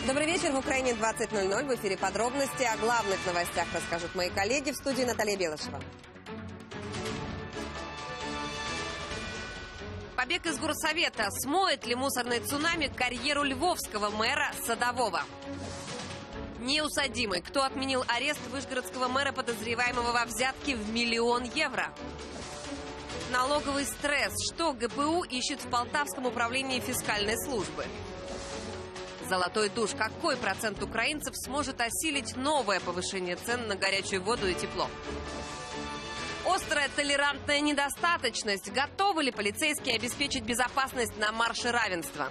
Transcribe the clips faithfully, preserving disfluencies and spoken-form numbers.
Добрый вечер. В Украине двадцать ноль ноль. В эфире подробности. О главных новостях расскажут мои коллеги. В студии Наталья Белышева. Побег из горсовета. Смоет ли мусорный цунами карьеру львовского мэра Садового? Неусадимый. Кто отменил арест вышгородского мэра, подозреваемого во взятке в миллион евро? Налоговый стресс. Что ГПУ ищет в Полтавском управлении фискальной службы? Золотой душ. Какой процент украинцев сможет осилить новое повышение цен на горячую воду и тепло? Острая толерантная недостаточность. Готовы ли полицейские обеспечить безопасность на марше равенства?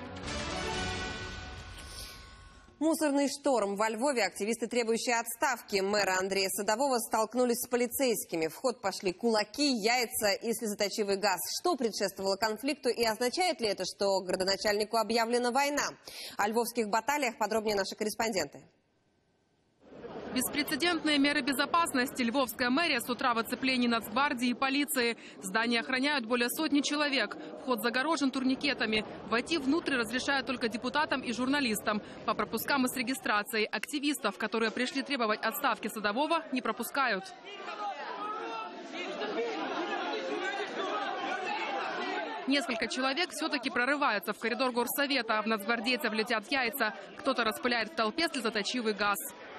Мусорный шторм. Во Львове активисты, требующие отставки мэра Андрея Садового, столкнулись с полицейскими. В ход пошли кулаки, яйца и слезоточивый газ. Что предшествовало конфликту и означает ли это, что градоначальнику объявлена война? О львовских баталиях подробнее наши корреспонденты. Беспрецедентные меры безопасности. Львовская мэрия с утра в оцеплении Нацгвардии и полиции. Здание охраняют более сотни человек. Вход загорожен турникетами. Войти внутрь разрешают только депутатам и журналистам. По пропускам и с регистрацией активистов, которые пришли требовать отставки Садового, не пропускают. Несколько человек все-таки прорываются в коридор горсовета. В нацгвардейцев летят яйца. Кто-то распыляет в толпе слезоточивый газ.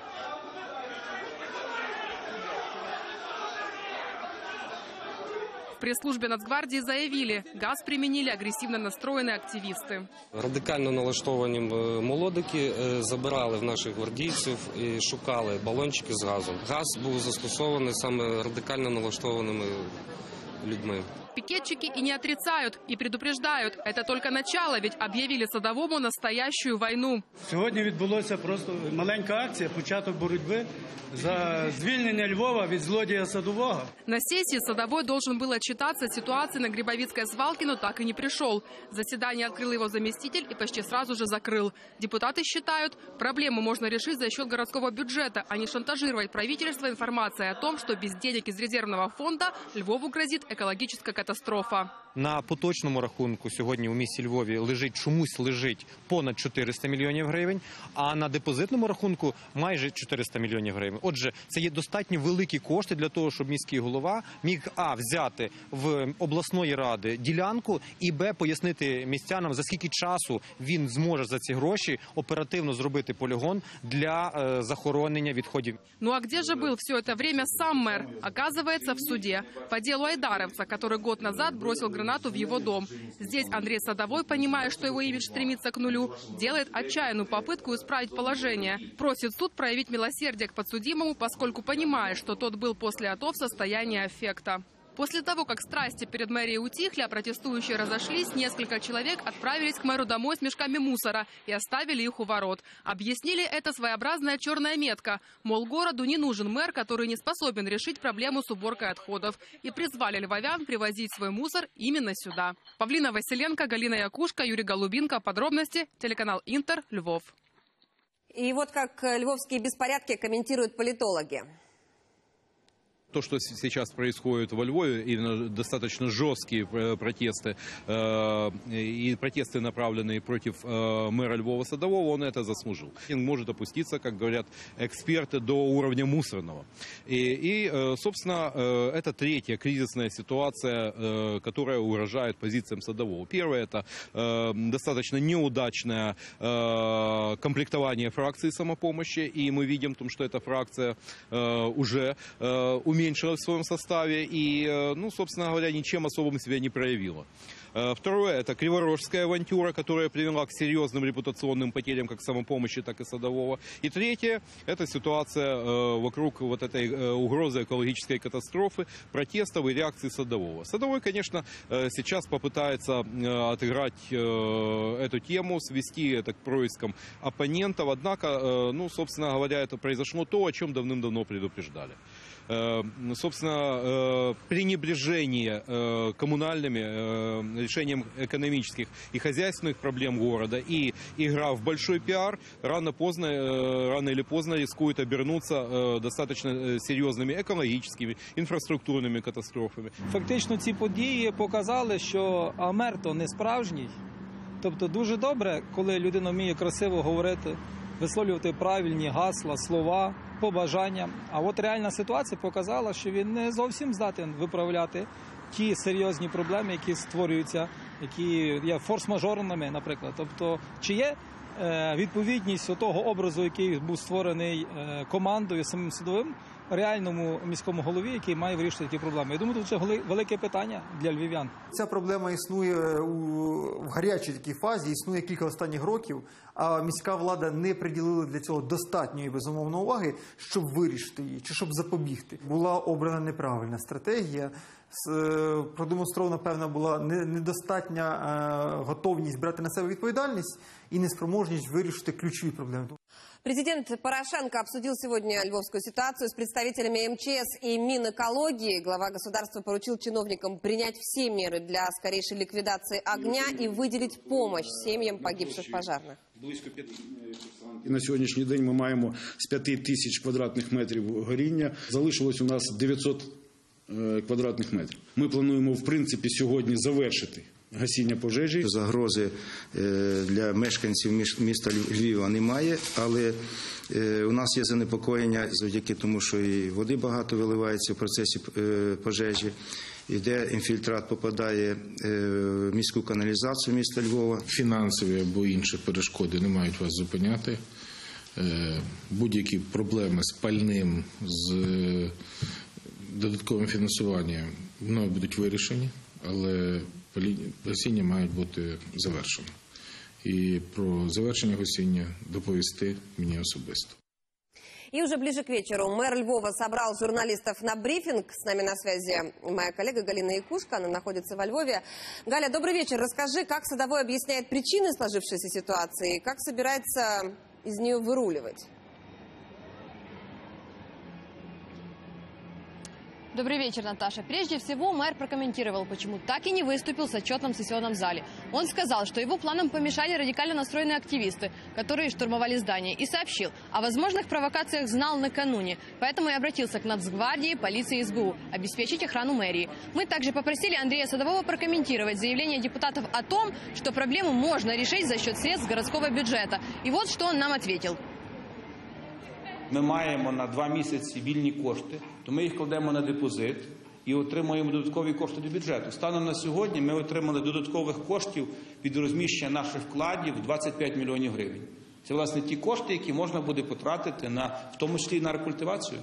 В пресс-службе Нацгвардии заявили, газ применили агрессивно настроєні активісти. Радикально налаштовані молодики забирали в наших гвардійців і шукали балончики з газом. Газ був застосований саме радикально налаштованими людьми. Пикетчики и не отрицают, и предупреждают. Это только начало, ведь объявили Садовому настоящую войну. Сьогодні відбулася просто маленька акція, початок боротьби за звільнення Львова від злодія Садового. На сессии Садовой должен был отчитаться о ситуации на Грибовицкой свалке, но так и не пришел. Заседание открыл его заместитель и почти сразу же закрыл. Депутаты считают, проблему можно решить за счет городского бюджета, а не шантажировать правительство информацией о том, что без денег из резервного фонда Львову грозит экологическая катастрофа. На поточному рахунку сьогодні у місті Львові лежить, чомусь лежить понад чотириста мільйонів гривень, а на депозитному рахунку майже чотириста мільйонів гривень. Отже, це є достатньо великі кошти для того, щоб міський голова міг а. взяти в обласної ради ділянку і б. пояснити містянам, за скільки часу він зможе за ці гроші оперативно зробити полігон для е, захоронення відходів. Ну а где же был все это время сам мэр? Оказывается, в суде. По делу айдаровца, который год назад бросил гранату в его дом. Здесь Андрей Садовой, понимая, что его имидж стремится к нулю, делает отчаянную попытку исправить положение. Просит суд проявить милосердие к подсудимому, поскольку понимает, что тот был после АТО в состоянии аффекта. После того, как страсти перед мэрией утихли, а протестующие разошлись, несколько человек отправились к мэру домой с мешками мусора и оставили их у ворот. Объяснили это своеобразная черная метка. Мол, городу не нужен мэр, который не способен решить проблему с уборкой отходов. И призвали львовян привозить свой мусор именно сюда. Павлина Василенко, Галина Якушка, Юрий Голубинко. Подробности. Телеканал Интер, Львов. И вот как львовские беспорядки комментируют политологи. То, что сейчас происходит во Львове, именно достаточно жесткие протесты э, и протесты, направленные против э, мэра Львова Садового, он это заслужил. Он может опуститься, как говорят эксперты, до уровня мусорного. И, и э, собственно, э, это третья кризисная ситуация, э, которая угрожает позициям Садового. Первое – это э, достаточно неудачное э, комплектование фракции самопомощи, и мы видим, что эта фракция э, уже э, умеет уменьшилась в своем составе и, ну, собственно говоря, ничем особым себя не проявила. Второе – это криворожская авантюра, которая привела к серьезным репутационным потерям как самопомощи, так и Садового. И третье – это ситуация вокруг вот этой угрозы экологической катастрофы, протестов и реакции Садового. Садовой, конечно, сейчас попытается отыграть эту тему, свести это к проискам оппонентов, однако, ну, собственно говоря, это произошло то, о чем давным-давно предупреждали. Собственно, пренебрежение коммунальными решением экономических и хозяйственных проблем города и игра в большой пиар рано, поздно, рано или поздно рискует обернуться достаточно серьезными экологическими, инфраструктурными катастрофами. Фактично ці події показали, що мер то не справжній. Тобто дуже добре, коли людина вміє красиво говорити висловлювати правильні гасла, слова, побажання. А от реальна ситуація показала, що він не зовсім здатен виправляти ті серйозні проблеми, які створюються, які є форс-мажорними, наприклад. Тобто, чи є е, відповідність того образу, який був створений е, командою, самим судовим, реальному міському голові, який має вирішити ті проблеми. Я думаю, тут це велике питання для львів'ян. Ця проблема існує у, в гарячій такій фазі, існує кілька останніх років, а міська влада не приділила для цього достатньої, безумовно, уваги, щоб вирішити її, чи щоб запобігти. Була обрана неправильна стратегія, продемонстрована, певна, була недостатня готовність брати на себе відповідальність і неспроможність вирішити ключові проблеми. Президент Порошенко обсудил сегодня львовскую ситуацию с представителями эм че эс и Минэкологии. Глава государства поручил чиновникам принять все меры для скорейшей ликвидации огня и выделить помощь семьям погибших пожарных. І на сьогоднішній день ми маємо з п'яти тисяч квадратних метрів горіння. Залишилось у нас дев'ятсот квадратних метрів. Ми плануємо, в принципі, сьогодні завершити гасіння пожежі. Загрози для мешканців міста Львова немає, але у нас є занепокоєння завдяки тому, що і води багато виливається в процесі пожежі, і де інфільтрат попадає в міську каналізацію міста Львова. Фінансові або інші перешкоди не мають вас зупиняти. Будь-які проблеми з пальним, з додатковим фінансуванням, вони будуть вирішені, але гасіння мають бути завершено. И про завершение гасіння доповісти мне особисто. И уже ближе к вечеру мэр Львова собрал журналистов на брифинг. С нами на связи моя коллега Галина Якушка, она находится во Львове. Галя, добрый вечер. Расскажи, как Садовой объясняет причины сложившейся ситуации и как собирается из нее выруливать? Добрый вечер, Наташа. Прежде всего, мэр прокомментировал, почему так и не выступил с отчетом в сессионном зале. Он сказал, что его планам помешали радикально настроенные активисты, которые штурмовали здание, и сообщил, о возможных провокациях знал накануне, поэтому и обратился к Нацгвардии, полиции и эс бэ у обеспечить охрану мэрии. Мы также попросили Андрея Садового прокомментировать заявление депутатов о том, что проблему можно решить за счет средств городского бюджета. И вот что он нам ответил. Ми маємо на два місяці вільні кошти, то ми їх кладемо на депозит і отримуємо додаткові кошти до бюджету. Станом на сьогодні ми отримали додаткових коштів від розміщення наших вкладів двадцять п'ять мільйонів гривень. Це, власне, ті кошти, які можна буде потратити, на, в тому числі і на рекультивацію.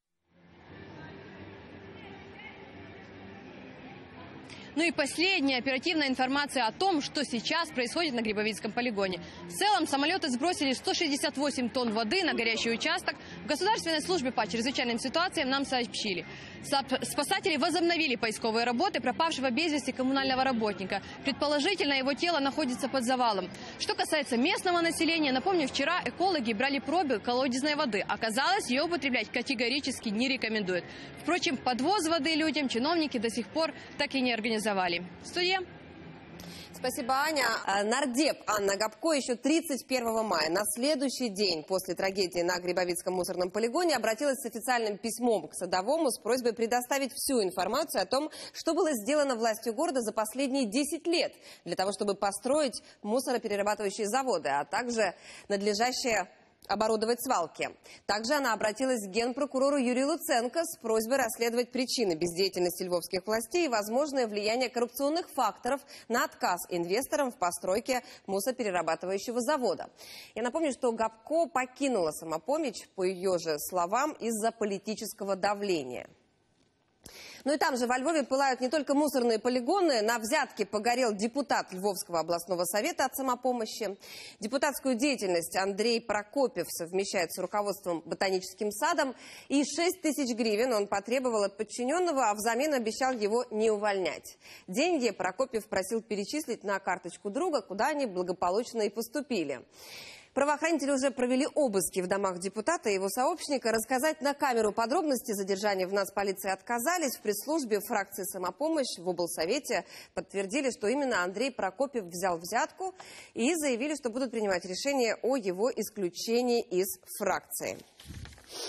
Ну и последняя оперативная информация о том, что сейчас происходит на Грибовицком полигоне. В целом, самолеты сбросили сто шестьдесят восемь тонн воды на горящий участок. В Государственной службе по чрезвычайным ситуациям нам сообщили. Спасатели возобновили поисковые работы пропавшего без вести коммунального работника. Предположительно, его тело находится под завалом. Что касается местного населения, напомню, вчера экологи брали пробы колодезной воды. Оказалось, ее употреблять категорически не рекомендуют. Впрочем, подвоз воды людям чиновники до сих пор так и не организовали. Студия. Спасибо, Аня. Нардеп Анна Гопко еще тридцать первого мая, на следующий день после трагедии на Грибовицком мусорном полигоне, обратилась с официальным письмом к Садовому с просьбой предоставить всю информацию о том, что было сделано властью города за последние десять лет для того, чтобы построить мусороперерабатывающие заводы, а также надлежащее оборудовать свалки. Также она обратилась к генпрокурору Юрию Луценко с просьбой расследовать причины бездеятельности львовских властей и возможное влияние коррупционных факторов на отказ инвесторам в постройке мусороперерабатывающего завода. Я напомню, что Гопко покинула самопомощь, по ее же словам, из-за политического давления. Ну и там же во Львове пылают не только мусорные полигоны. На взятке погорел депутат Львовского областного совета от самопомощи. Депутатскую деятельность Андрей Прокопьев совмещает с руководством ботаническим садом. И шесть тысяч гривен он потребовал от подчиненного, а взамен обещал его не увольнять. Деньги Прокопьев просил перечислить на карточку друга, куда они благополучно и поступили. Правоохранители уже провели обыски в домах депутата и его сообщника. Рассказать на камеру подробности задержания в Нацполиции отказались. В пресс-службе фракции «Самопомощь» в облсовете подтвердили, что именно Андрей Прокопьев взял взятку и заявили, что будут принимать решение о его исключении из фракции.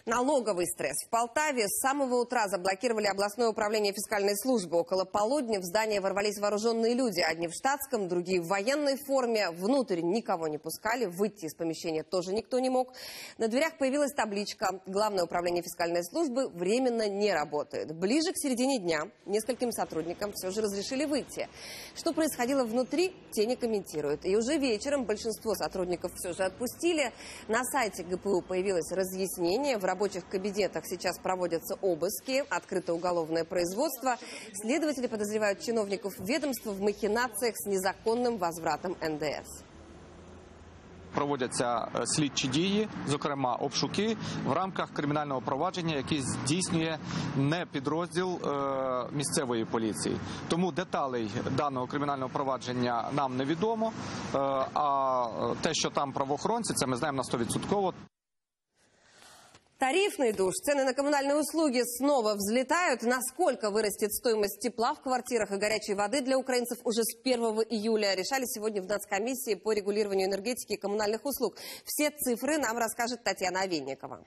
Налоговый стресс. В Полтаве с самого утра заблокировали областное управление фискальной службы. Около полудня в здание ворвались вооруженные люди. Одни в штатском, другие в военной форме. Внутрь никого не пускали. Выйти из помещения тоже никто не мог. На дверях появилась табличка: Главное управление фискальной службы временно не работает. Ближе к середине дня нескольким сотрудникам все же разрешили выйти. Что происходило внутри, те не комментируют. И уже вечером большинство сотрудников все же отпустили. На сайте ГПУ появилось разъяснение. В В рабочих кабинетах сейчас проводятся обыски, открыто уголовное производство. Следователи подозревают чиновников ведомства в махинациях с незаконным возвратом эн дэ эс. Проводяться слідчі дії, зокрема обшуки, в рамках кримінального провадження, яке здійснює не підрозділ е, місцевої поліції. Тому деталей даного кримінального провадження нам невідомо, е, а те, що там правоохоронці, це ми знаємо на сто відсотків. Тарифный душ. Цены на коммунальные услуги снова взлетают. Насколько вырастет стоимость тепла в квартирах и горячей воды для украинцев уже с первого июля, решали сегодня в Нацкомиссии по регулированию энергетики и коммунальных услуг. Все цифры нам расскажет Татьяна Авинникова.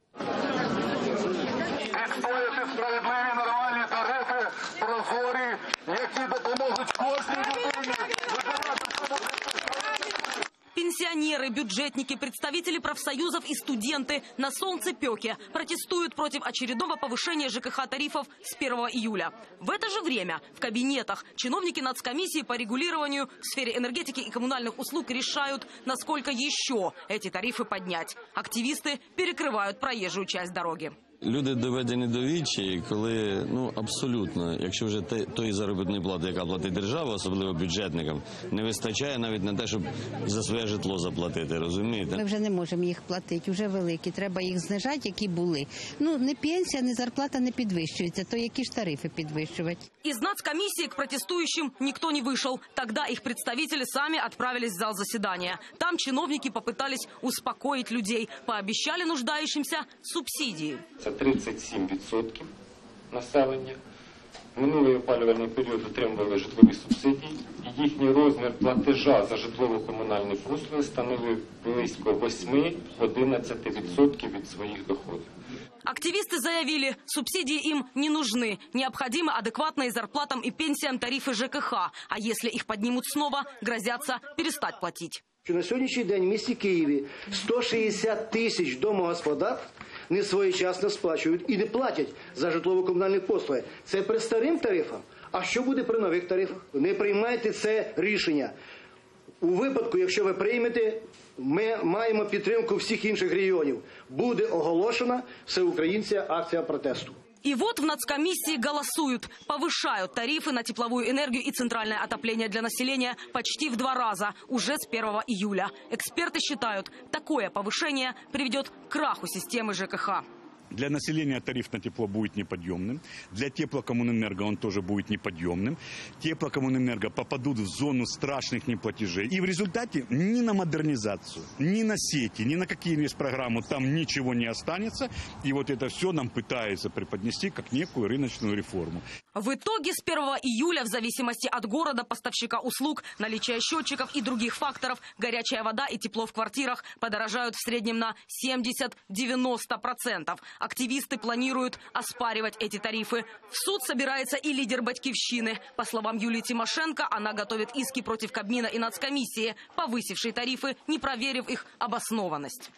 Відстояти справедливі нормальні тарифи, прозорі, які допоможуть кожній людині. Пенсионеры, бюджетники, представители профсоюзов и студенты на солнцепёке протестуют против очередного повышения жэ ка ха-тарифов с первого июля. В это же время в кабинетах чиновники Нацкомиссии по регулированию в сфере энергетики и коммунальных услуг решают, насколько еще эти тарифы поднять. Активисты перекрывают проезжую часть дороги. Люди доведені до відчаю, коли, ну, абсолютно, якщо вже те, тої заробітної плати, яка платить держава, особливо бюджетникам, не вистачає навіть на те, щоб за своє житло заплатити, розумієте? Ми вже не можемо їх платити, вже великі, треба їх знижати, які були. Ну, не пенсія, не зарплата не підвищується, то які ж тарифи підвищувати? Из Нацкомиссии к протестующим никто не вышел. Тогда их представители сами отправились в зал заседания. Там чиновники попытались успокоить людей, пообещали нуждающимся субсидии. Це тридцять сім відсотків населення. Минулий опалювальний період отримували житлові субсидії. І їхній розмір платежа за житлово-комунальні послуги становив близько восьми-одинадцяти відсотків від своїх доходів. Активисты заявили, субсидии им не нужны. Необходимы адекватные зарплатам и пенсиям тарифы жэ ка ха. А если их поднимут снова, грозятся перестать платить. На сьогоднішній день в місті Києві сто шістдесят тисяч домогосподарств не своєчасно сплачують і не платять за житлово-комунальні послуги. Це при старим тарифам. А що буде при нових тарифах? Не приймайте це рішення. У випадку, якщо ви приймете, ми маємо підтримку всіх інших регіонів. Буде оголошена всеукраїнська акція протесту. И вот в Нацкомиссии голосуют, повышают тарифы на тепловую энергию и центральное отопление для населения почти в два раза, уже с первого июля. Эксперты считают, такое повышение приведет к краху системы жэ ка ха. Для населения тариф на тепло будет неподъемным. Для теплокоммунэнерго он тоже будет неподъемным. Теплокоммунэнерго попадут в зону страшных неплатежей. И в результате ни на модернизацию, ни на сети, ни на какие-нибудь программы там ничего не останется. И вот это все нам пытаются преподнести как некую рыночную реформу. В итоге с первого июля, в зависимости от города, поставщика услуг, наличия счетчиков и других факторов, горячая вода и тепло в квартирах подорожают в среднем на семьдесят-девяносто процентов. Активисты планируют оспаривать эти тарифы. В суд собирается и лидер «Батькивщины». По словам Юлии Тимошенко, она готовит иски против Кабмина и Нацкомиссии, повысившей тарифы, не проверив их обоснованность.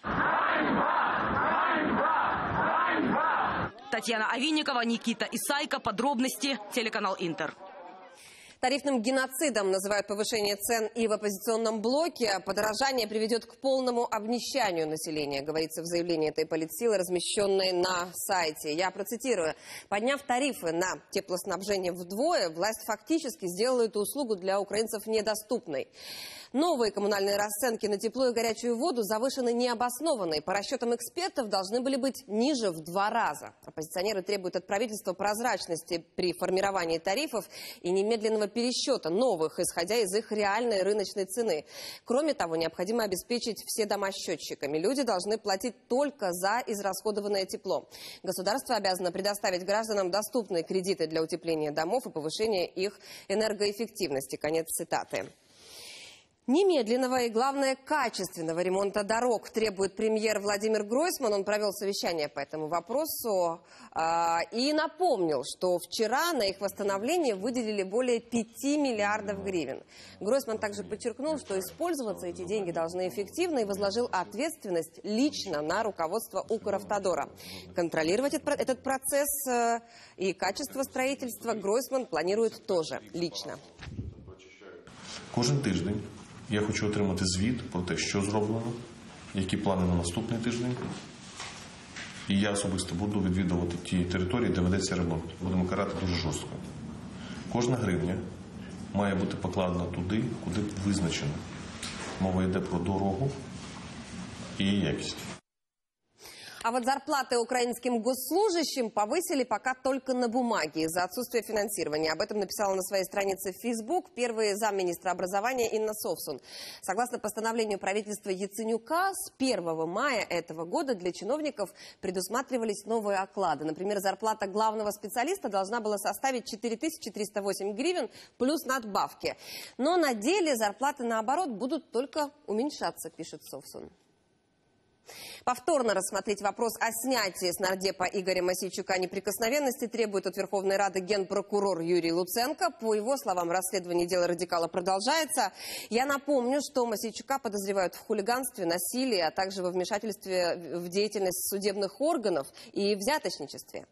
Татьяна Авинникова, Никита Исайко. Подробности. Телеканал «Интер». Тарифным геноцидом называют повышение цен и в оппозиционном блоке. Подорожание приведет к полному обнищанию населения, говорится в заявлении этой политсилы, размещенной на сайте. Я процитирую. Подняв тарифы на теплоснабжение вдвое, власть фактически сделала эту услугу для украинцев недоступной. Новые коммунальные расценки на тепло и горячую воду завышены необоснованно. По расчетам экспертов, должны были быть ниже в два раза. Оппозиционеры требуют от правительства прозрачности при формировании тарифов и немедленного пересчета новых, исходя из их реальной рыночной цены. Кроме того, необходимо обеспечить все дома счетчиками. Люди должны платить только за израсходованное тепло. Государство обязано предоставить гражданам доступные кредиты для утепления домов и повышения их энергоэффективности. Конец цитаты. Немедленного и, главное, качественного ремонта дорог требует премьер Владимир Гройсман. Он провел совещание по этому вопросу э, и напомнил, что вчера на их восстановление выделили более пяти миллиардов гривен. Гройсман также подчеркнул, что использоваться эти деньги должны эффективно, и возложил ответственность лично на руководство Укравтодора. Контролировать этот процесс э, и качество строительства Гройсман планирует тоже лично. Кожен тиждень я хочу отримати звіт про те, що зроблено, які плани на наступний тиждень. І я особисто буду відвідувати ті території, де ведеться ремонт. Будемо карати дуже жорстко. Кожна гривня має бути покладена туди, куди визначено. Мова йде про дорогу і її якість. А вот зарплаты украинским госслужащим повысили пока только на бумаге из-за отсутствия финансирования. Об этом написала на своей странице в Facebook первый замминистра образования Инна Совсун. Согласно постановлению правительства Яценюка, с первого мая этого года для чиновников предусматривались новые оклады. Например, зарплата главного специалиста должна была составить четыре тысячи триста восемь гривен плюс надбавки. Но на деле зарплаты, наоборот, будут только уменьшаться, пишет Совсун. Повторно рассмотреть вопрос о снятии с нардепа Игоря Мосейчука неприкосновенности требует от Верховной Рады генпрокурор Юрий Луценко. По его словам, расследование дела радикала продолжается. Я напомню, что Мосейчука подозревают в хулиганстве, насилии, а также во вмешательстве в деятельность судебных органов и взяточничестве.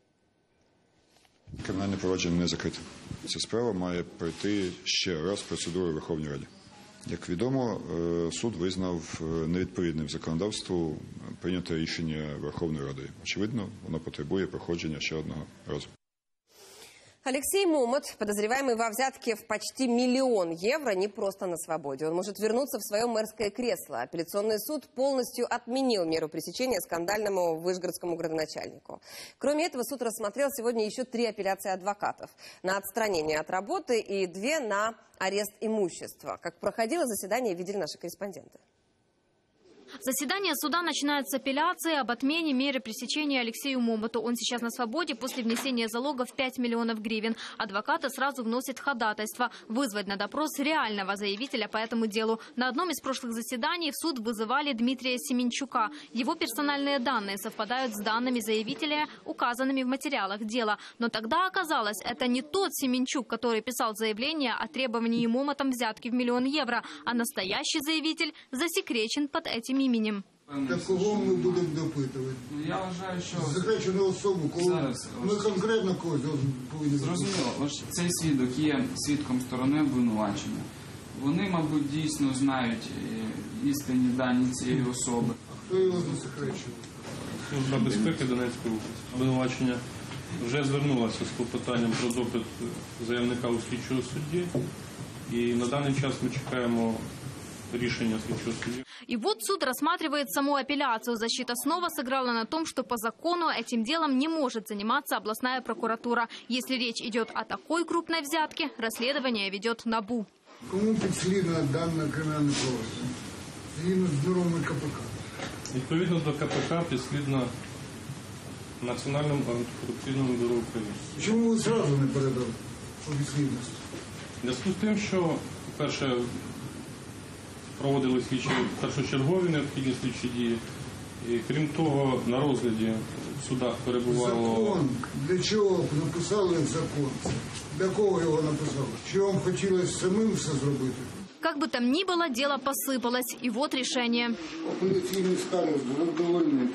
Кримінальне провадження не закрите. Ця справа має пройти ще раз процедуру в Верховній Раді. Як відомо, суд визнав невідповідним законодавству прийняте рішення Верховної Ради. Очевидно, воно потребує проходження ще одного разу. Алексей Момот, подозреваемый во взятке в почти миллион евро, не просто на свободе. Он может вернуться в свое мэрское кресло. Апелляционный суд полностью отменил меру пресечения скандальному вышгородскому градоначальнику. Кроме этого, суд рассмотрел сегодня еще три апелляции адвокатов. На отстранение от работы и две на арест имущества. Как проходило заседание, видели наши корреспонденты. Заседание суда начинается с апелляции об отмене меры пресечения Алексею Момоту. Он сейчас на свободе после внесения залога в пять миллионов гривен. Адвокаты сразу вносят ходатайство вызвать на допрос реального заявителя по этому делу. На одном из прошлых заседаний в суд вызывали Дмитрия Семенчука. Его персональные данные совпадают с данными заявителя, указанными в материалах дела. Но тогда оказалось, это не тот Семенчук, который писал заявление о требовании Момотом взятки в миллион евро, а настоящий заявитель засекречен под этим іменем. Так кого ми будемо допитувати? Я вважаю, що... Засекречену особу, кого Зараз, ми конкретно когось повинні... Зрозуміло, ось цей свідок є свідком сторони обвинувачення. Вони, мабуть, дійсно знають істинні дані цієї особи. А хто його засекречив? Служба безпеки Донецької області. Обвинувачення вже звернулося з клопотанням про допит заявника у слідчого судді. І на даний час ми чекаємо решения следующего судьи. И вот суд рассматривает саму апелляцию. Защита снова сыграла на том, что по закону этим делом не может заниматься областная прокуратура. Если речь идет о такой крупной взятке, расследование ведет НАБУ. Кому підслідно дане кримінальне провадження? Згідно з нормами КПК. Відповідно до КПК підслідно Національному антикорупційному бюро України. Чому ви одразу не передали у підслідність? В зв'язку з тим, що, по-перше, проводили слідчі першочергові необхідні слідчі дії. І, крім того, на розгляді в судах перебувало... Закон. Для чого написали закон? Для кого його написали? Чи вам хотілося самим все зробити? Как бы там ни было, дело посыпалось. И вот решение. Апеляційний скарг задовольнити.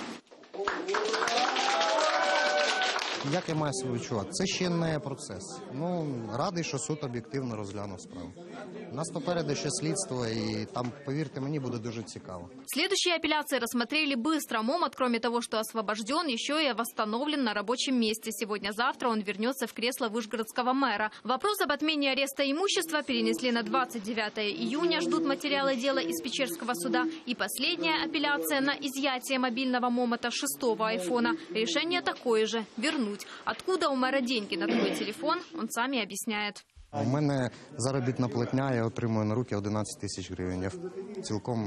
Як я маю себе відчувати? Це ще не процес. Ну, радий, що суд об'єктивно розглянув справу. У нас попереду ще слідство, і там, повірте мені, буде дуже цікаво. Следующие апелляции рассмотрели быстро. Момот, кроме того, что освобожден, еще и восстановлен на рабочем месте. Сегодня-завтра он вернется в кресло вышгородского мэра. Вопрос об отмене ареста имущества перенесли на двадцать девятое июня. Ждут материалы дела из Печерского суда. И последняя апелляция на изъятие мобильного Момота шестого айфона. Решение такое же – вернуть. Откуда у мэра деньги на такой телефон, он сам и объясняет. У мене заробітна платня, я отримую на руки одинадцять тисяч гривень. Я цілком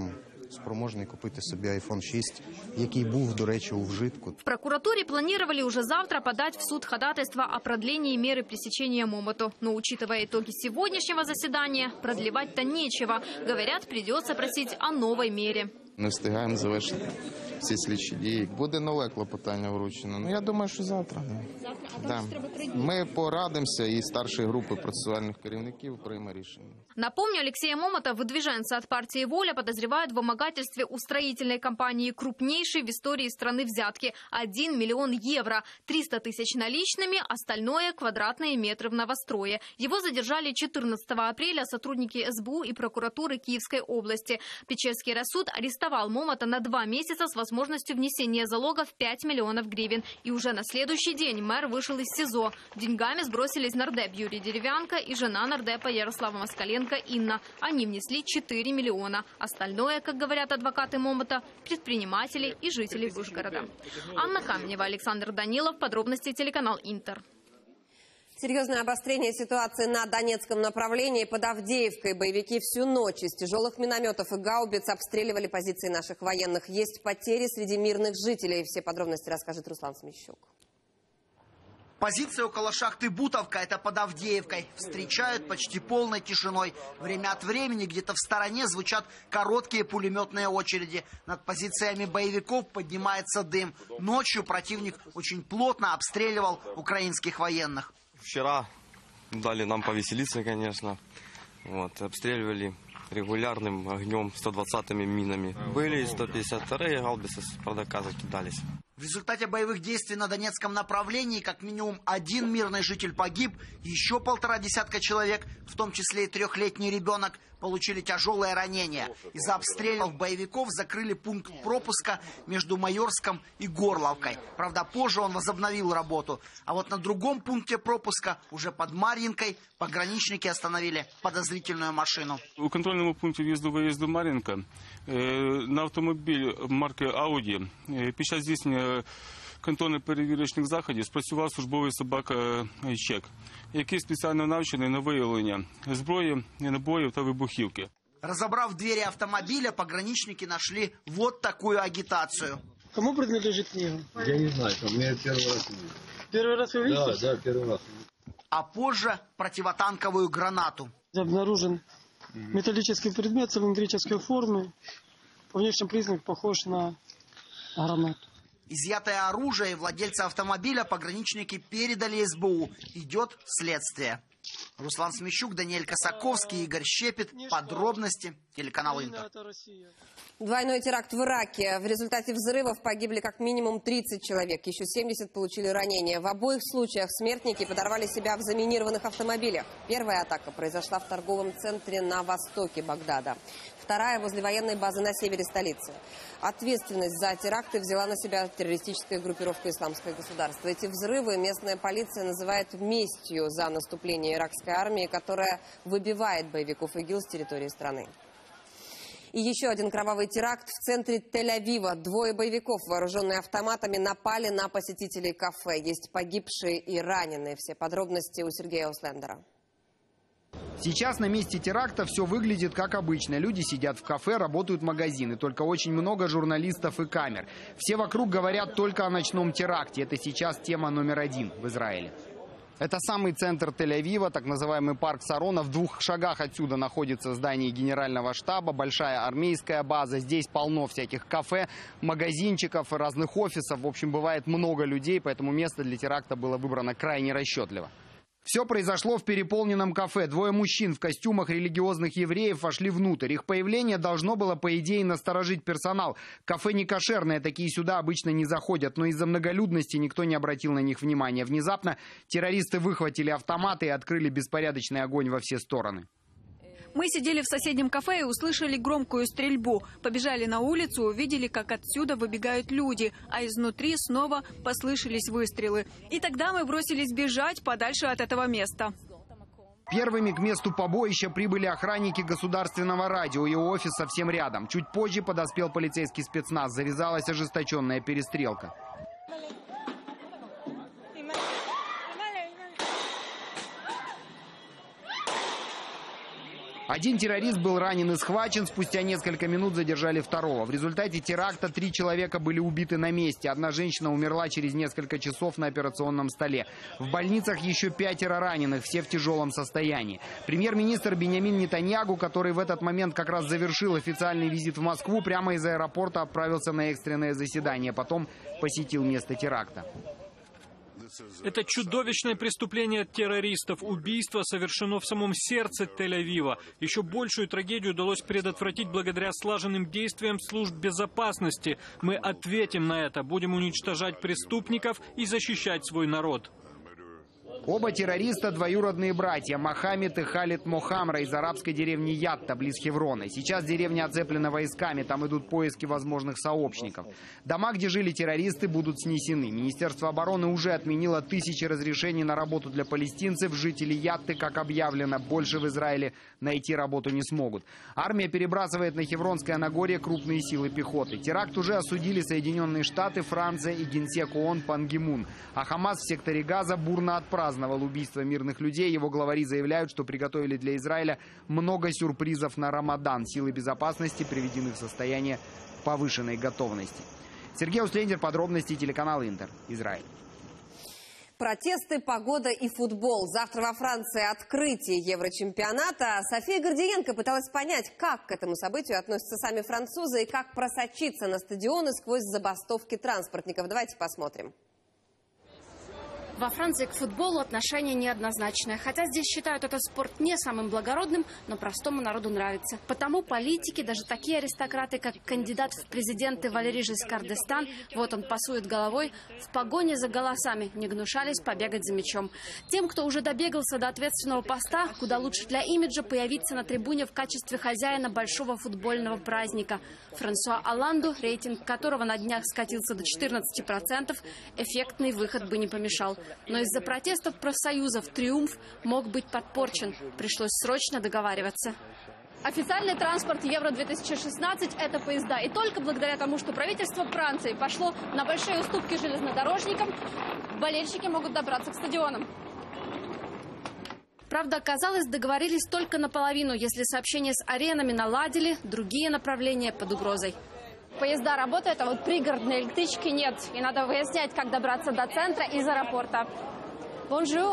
спроможний купити собі айфон шість, який був, до речі, у вжитку. В прокуратуре планировали уже завтра подать в суд ходатайство о продлении меры пресечения Момото. Но, учитывая итоги сегодняшнего заседания, продлевать-то нечего. Говорят, придется просить о новой мере. Не встигаємо завершити всі слідчі дії. Буде нове клопотання вручено. Ну, я думаю, що завтра. Завтра? А да. Треба три дні? Ми порадимося, і старшої групи процесуальних керівників прийме рішення. Напомню, Алексея Момота, выдвиженца от партии «Воля», подозревают в вымогательстве у строительной компании, крупнейшей в истории страны взятки – один миллион евро, триста тысяч наличными, остальное – квадратные метры в новострое. Его задержали четырнадцатого апреля сотрудники эс бэ у и прокуратуры Киевской области. Печерский райсуд арестовал Момота на два месяца с возможностью внесения залога в пять миллионов гривен. И уже на следующий день мэр вышел из СИЗО. Деньгами сбросились нардеп Юрий Деревянко и жена нардепа Ярослава Москаленко Инна. Они внесли четыре миллиона. Остальное, как говорят адвокаты Момота, предприниматели и жители Вышгорода. Анна Каменева, Александр Данилов. Подробности телеканал Интер. Серьезное обострение ситуации на Донецком направлении. Под Авдеевкой боевики всю ночь из тяжелых минометов и гаубиц обстреливали позиции наших военных. Есть потери среди мирных жителей. Все подробности расскажет Руслан Смещук. Позиция около шахты Бутовка, это под Авдеевкой, встречают почти полной тишиной. Время от времени где-то в стороне звучат короткие пулеметные очереди. Над позициями боевиков поднимается дым. Ночью противник очень плотно обстреливал украинских военных. Вчера дали нам повеселиться, конечно. Вот, обстреливали регулярным огнем сто двадцатыми минами. Были сто пятьдесят вторые гаубицы с Продака закидались. В результате боевых действий на Донецком направлении как минимум один мирный житель погиб, еще полтора десятка человек, в том числе и трехлетний ребенок, получили тяжелые ранения. Из-за обстрелов боевиков закрыли пункт пропуска между Майорском и Горловкой. Правда, позже он возобновил работу. А вот на другом пункте пропуска, уже под Марьинкой, пограничники остановили подозрительную машину. У контрольному пункті в'їзду-виїзду Мар'їнка на автомобіль марки Audi під час здійснення контрольно-перевірочних заходів спрацював службовий собака-чек, який спеціально навчений на виявлення зброї, набоїв та вибухівки. Разобрав двери автомобиля, пограничники нашли вот такую агитацию. Кому принадлежит книга? Я не знаю, у меня первый раз увидел. Первый раз вы видите? Да, да, первый раз. А позже противотанковую гранату. Обнаружен металлический предмет цилиндрической формы. По внешним признакам похож на гранату. Изъятое оружие и владельца автомобиля пограничники передали эс бэ у. Идет следствие. Руслан Смещук, Даниэль Косаковский, Игорь Щепет. Подробности. Телеканал Интер. Двойной теракт в Ираке. В результате взрывов погибли как минимум тридцать человек. Еще семьдесят получили ранения. В обоих случаях смертники подорвали себя в заминированных автомобилях. Первая атака произошла в торговом центре на востоке Багдада. Вторая возле военной базы на севере столицы. Ответственность за теракты взяла на себя террористическая группировка «Исламское государство». Эти взрывы местная полиция называет местью за наступление иракской армии, которая выбивает боевиков ИГИЛ с территории страны. И еще один кровавый теракт в центре Тель-Авива. Двое боевиков, вооруженные автоматами, напали на посетителей кафе. Есть погибшие и раненые. Все подробности у Сергея Услендера. Сейчас на месте теракта все выглядит как обычно. Люди сидят в кафе, работают магазины. Только очень много журналистов и камер. Все вокруг говорят только о ночном теракте. Это сейчас тема номер один в Израиле. Это самый центр Тель-Авива, так называемый парк Сарона. В двух шагах отсюда находится здание генерального штаба, большая армейская база. Здесь полно всяких кафе, магазинчиков, разных офисов. В общем, бывает много людей, поэтому место для теракта было выбрано крайне расчетливо. Все произошло в переполненном кафе. Двое мужчин в костюмах религиозных евреев вошли внутрь. Их появление должно было, по идее, насторожить персонал. Кафе не кошерное, такие сюда обычно не заходят. Но из-за многолюдности никто не обратил на них внимания. Внезапно террористы выхватили автоматы и открыли беспорядочный огонь во все стороны. Мы сидели в соседнем кафе и услышали громкую стрельбу. Побежали на улицу, увидели, как отсюда выбегают люди, а изнутри снова послышались выстрелы. И тогда мы бросились бежать подальше от этого места. Первыми к месту побоища прибыли охранники государственного радио. Его офис совсем рядом. Чуть позже подоспел полицейский спецназ. Завязалась ожесточенная перестрелка. Один террорист был ранен и схвачен, спустя несколько минут задержали второго. В результате теракта три человека были убиты на месте. Одна женщина умерла через несколько часов на операционном столе. В больницах еще пятеро раненых, все в тяжелом состоянии. Премьер-министр Биньямин Нетаньяху, который в этот момент как раз завершил официальный визит в Москву, прямо из аэропорта отправился на экстренное заседание. Потом посетил место теракта. Это чудовищное преступление террористов. Убийство совершено в самом сердце Тель-Авива. Еще большую трагедию удалось предотвратить благодаря слаженным действиям служб безопасности. Мы ответим на это, будем уничтожать преступников и защищать свой народ. Оба террориста – двоюродные братья Мохаммед и Халид Мохамра из арабской деревни Ятта, близ Хеврона. Сейчас деревня оцеплена войсками, там идут поиски возможных сообщников. Дома, где жили террористы, будут снесены. Министерство обороны уже отменило тысячи разрешений на работу для палестинцев. Жители Ятты, как объявлено, больше в Израиле найти работу не смогут. Армия перебрасывает на Хевронское Нагорье крупные силы пехоты. Теракт уже осудили Соединенные Штаты, Франция и генсек ООН Пан Ги Мун. А Хамас в секторе Газа бурно отпраздновал убийство мирных людей. Его главари заявляют, что приготовили для Израиля много сюрпризов на Рамадан. Силы безопасности приведены в состояние повышенной готовности. Сергей Услендер, подробности, телеканал Интер, Израиль. Протесты, погода и футбол. Завтра во Франции открытие Еврочемпионата. София Гордиенко пыталась понять, как к этому событию относятся сами французы и как просочиться на стадионы сквозь забастовки транспортников. Давайте посмотрим. Во Франции к футболу отношение неоднозначное. Хотя здесь считают этот спорт не самым благородным, но простому народу нравится. Потому политики, даже такие аристократы, как кандидат в президенты Валерий Жискар д'Эстан, вот он пасует головой, в погоне за голосами не гнушались побегать за мячом. Тем, кто уже добегался до ответственного поста, куда лучше для имиджа появиться на трибуне в качестве хозяина большого футбольного праздника. Франсуа Олланду, рейтинг которого на днях скатился до четырнадцати процентов, эффектный выход бы не помешал. Но из-за протестов профсоюзов триумф мог быть подпорчен. Пришлось срочно договариваться. Официальный транспорт Евро две тысячи шестнадцать – это поезда. И только благодаря тому, что правительство Франции пошло на большие уступки железнодорожникам, болельщики могут добраться к стадионам. Правда, оказалось, договорились только наполовину. Если сообщения с аренами наладили, другие направления под угрозой. Поезда работают, а вот пригородной электрички нет. И надо выяснять, как добраться до центра из аэропорта. Бонжур.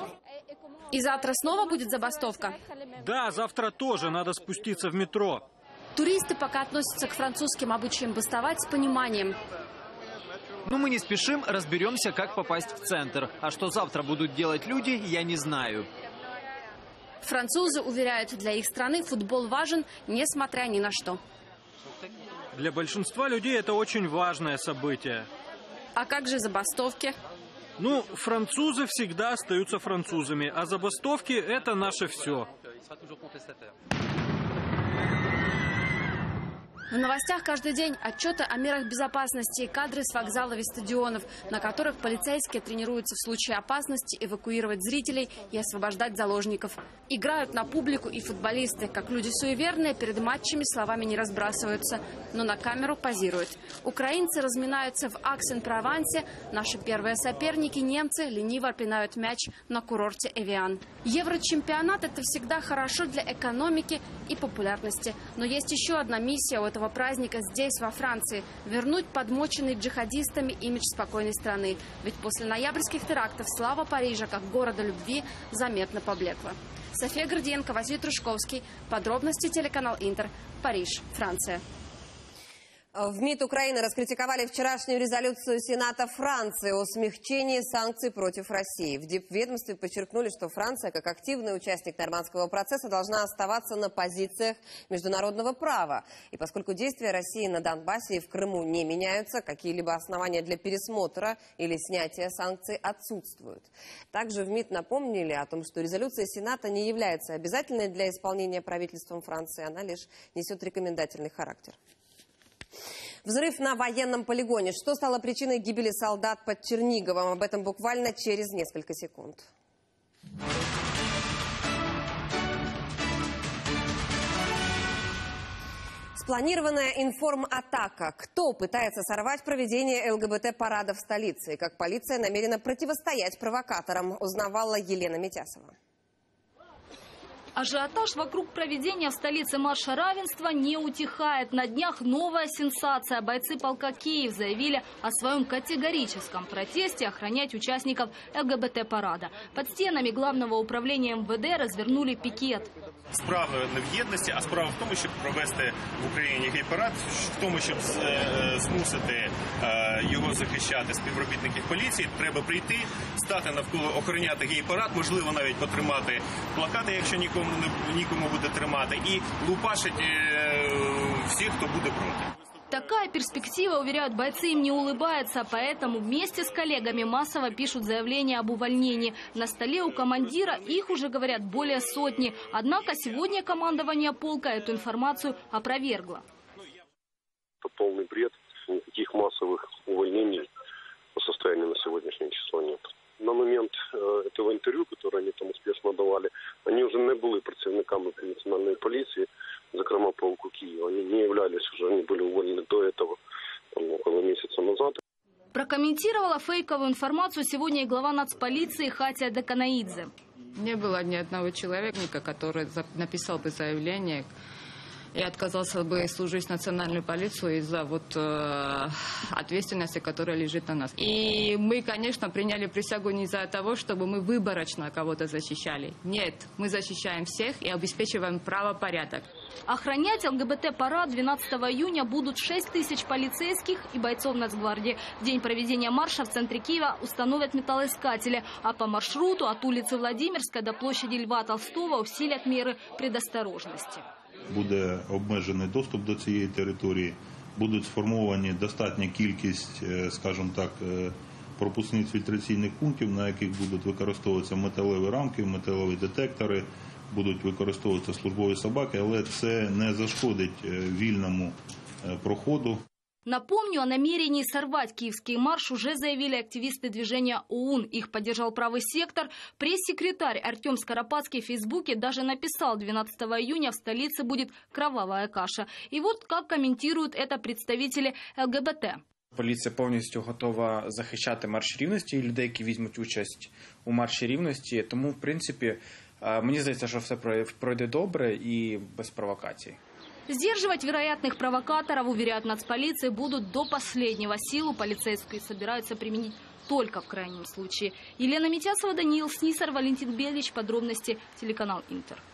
И завтра снова будет забастовка? Да, завтра тоже надо спуститься в метро. Туристы пока относятся к французским обычаям бастовать с пониманием. Ну, мы не спешим, разберемся, как попасть в центр. А что завтра будут делать люди, я не знаю. Французы уверяют, для их страны футбол важен, несмотря ни на что. Для большинства людей это очень важное событие. А как же забастовки? Ну, французы всегда остаются французами, а забастовки – это наше все. В новостях каждый день отчеты о мерах безопасности и кадры с вокзалов и стадионов, на которых полицейские тренируются в случае опасности эвакуировать зрителей и освобождать заложников. Играют на публику и футболисты. Как люди суеверные, перед матчами словами не разбрасываются, но на камеру позируют. Украинцы разминаются в Аксен-Провансе. Наши первые соперники, немцы, лениво пинают мяч на курорте Эвиан. Еврочемпионат – это всегда хорошо для экономики и популярности. Но есть еще одна миссия у этого праздника здесь, во Франции – вернуть подмоченный джихадистами имидж спокойной страны. Ведь после ноябрьских терактов слава Парижа как города любви заметно поблекла. София Гордиенко, Василий Трушковский. Подробности, телеканал Интер. Париж, Франция. В МИД Украины раскритиковали вчерашнюю резолюцию Сената Франции о смягчении санкций против России. В Дипведомстве подчеркнули, что Франция, как активный участник нормандского процесса, должна оставаться на позициях международного права. И поскольку действия России на Донбассе и в Крыму не меняются, какие-либо основания для пересмотра или снятия санкций отсутствуют. Также в МИД напомнили о том, что резолюция Сената не является обязательной для исполнения правительством Франции, она лишь несет рекомендательный характер. Взрыв на военном полигоне. Что стало причиной гибели солдат под Черниговом? Об этом буквально через несколько секунд. Спланированная информатака. Кто пытается сорвать проведение ЛГБТ-парада в столице? И как полиция намерена противостоять провокаторам, узнавала Елена Митясова. Ажиотаж вокруг проведения в столице марша равенства не утихает. На днях новая сенсация. Бойцы полка «Киев» заявили о своем категорическом протесте охранять участников ЛГБТ-парада. Под стенами главного управления эм вэ дэ развернули пикет. Справа не в єдності, а справа в тому, щоб провести в Україні гей-парад, в тому, щоб змусити його захищати співробітників поліції, треба прийти, стати навколо, охороняти гей-парад, можливо, навіть потримати плакати, якщо нікому не нікому буде тримати, і лупашить всіх, хто буде проти. Такая перспектива, уверяют бойцы, им не улыбается, поэтому вместе с коллегами массово пишут заявления об увольнении. На столе у командира их уже, говорят, более сотни. Однако сегодня командование полка эту информацию опровергло. Это полный бред. Никаких массовых увольнений по состоянию на сегодняшнее число нет. На момент э, этого интервью, которое они там успешно давали, они уже не были працівниками национальной полиции, зокрема полку Киева. Они не являлись уже, они были уволены до этого, там, около месяца назад. Прокомментировала фейковую информацию сегодня и глава нацполиции Хатия Деканаидзе. Не было ни одного человека, который написал бы заявление и отказался бы служить в национальную полицию из-за вот э, ответственности, которая лежит на нас. И мы, конечно, приняли присягу не из-за того, чтобы мы выборочно кого-то защищали. Нет, мы защищаем всех и обеспечиваем правопорядок. Охранять ЛГБТ-парад двенадцатого июня будут шесть тысяч полицейских и бойцов Нацгвардии. В день проведения марша в центре Киева установят металлоискатели, а по маршруту от улицы Владимирской до площади Льва Толстого усилят меры предосторожности. Буде обмежений доступ до цієї території, будуть сформовані достатня кількість, скажімо так, пропускних фільтраційних пунктів, на яких будуть використовуватися металеві рамки, металеві детектори, будуть використовуватися службові собаки, але це не зашкодить вільному проходу. Напомню, о намерении сорвать киевский марш уже заявили активисты движения ОУН. Их поддержал правый сектор. Пресс-секретарь Артем Скоропадский в Фейсбуке даже написал: двенадцатого июня в столице будет кровавая каша. И вот как комментируют это представители ЛГБТ. Поліція повністю готова захищати марш рівності і людей, які візьмуть участь у марші рівності. Тому, в принципі, мені здається, що все пройде добре і без провокацій. Сдерживать вероятных провокаторов, уверяют нацполиции, будут до последнего. Силу полицейские собираются применить только в крайнем случае. Елена Митясова, Даниил Снисар, Валентин Белич. Подробности телеканал Интер.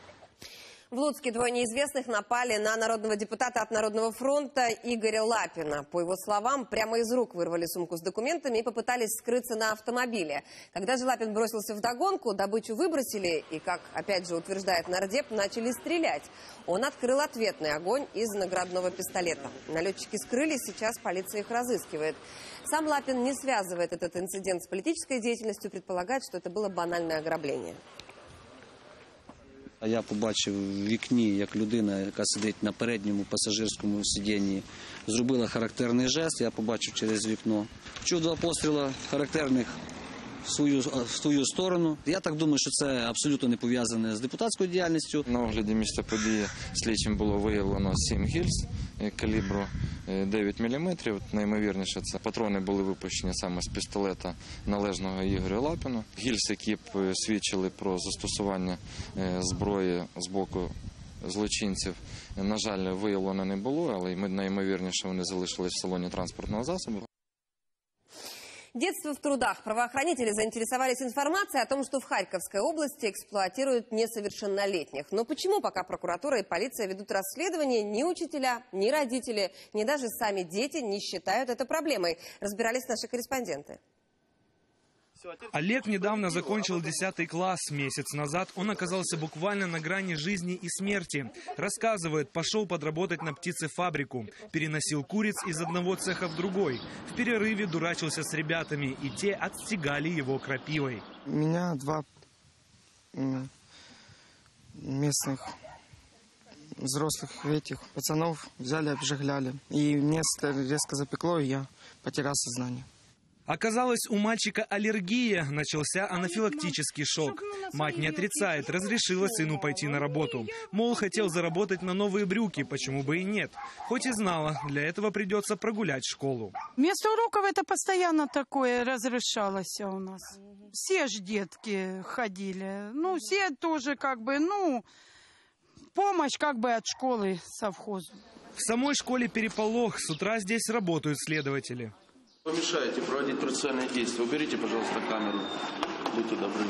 В Луцке двое неизвестных напали на народного депутата от Народного фронта Игоря Лапина. По его словам, прямо из рук вырвали сумку с документами и попытались скрыться на автомобиле. Когда же Лапин бросился вдогонку, добычу выбросили и, как опять же утверждает нардеп, начали стрелять. Он открыл ответный огонь из наградного пистолета. Налетчики скрылись, сейчас полиция их разыскивает. Сам Лапин не связывает этот инцидент с политической деятельностью, предполагает, что это было банальное ограбление. Я побачив в вікні, як людина, яка сидить на передньому пасажирському сидінні, зробила характерний жест, я побачив через вікно. Чув два постріли характерних в свою, в свою сторону. Я так думаю, що це абсолютно не пов'язане з депутатською діяльністю. На огляді місця події слідчим було виявлено сім гільз калібру дев'ять міліметрів. Найімовірніше, це патрони були випущені саме з пістолета належного Ігорю Лапіну. Гільз, які б свідчили про застосування зброї з боку злочинців, на жаль, виявлено не було, але найімовірніше вони залишились в салоні транспортного засобу. Детство в трудах. Правоохранители заинтересовались информацией о том, что в Харьковской области эксплуатируют несовершеннолетних. Но почему пока прокуратура и полиция ведут расследование, ни учителя, ни родители, ни даже сами дети не считают это проблемой? Разбирались наши корреспонденты. Олег недавно закончил десятый класс. Месяц назад он оказался буквально на грани жизни и смерти. Рассказывает, пошел подработать на птицефабрику. Переносил куриц из одного цеха в другой. В перерыве дурачился с ребятами, и те отстегали его крапивой. Меня два местных взрослых этих пацанов взяли, обжигляли. И мне резко запекло, и я потерял сознание. Оказалось, у мальчика аллергия, начался анафилактический шок. Мать не отрицает, разрешила сыну пойти на работу. Мол, хотел заработать на новые брюки, почему бы и нет. Хоть и знала, для этого придется прогулять школу. Вместо уроков это постоянно такое разрешалось у нас. Все ж детки ходили. Ну, все тоже как бы, ну, помощь как бы от школы совхозу. В самой школе переполох. С утра здесь работают следователи. Вы мешаете проводить процессуальные действия. Уберите, пожалуйста, камеру. Будьте добры.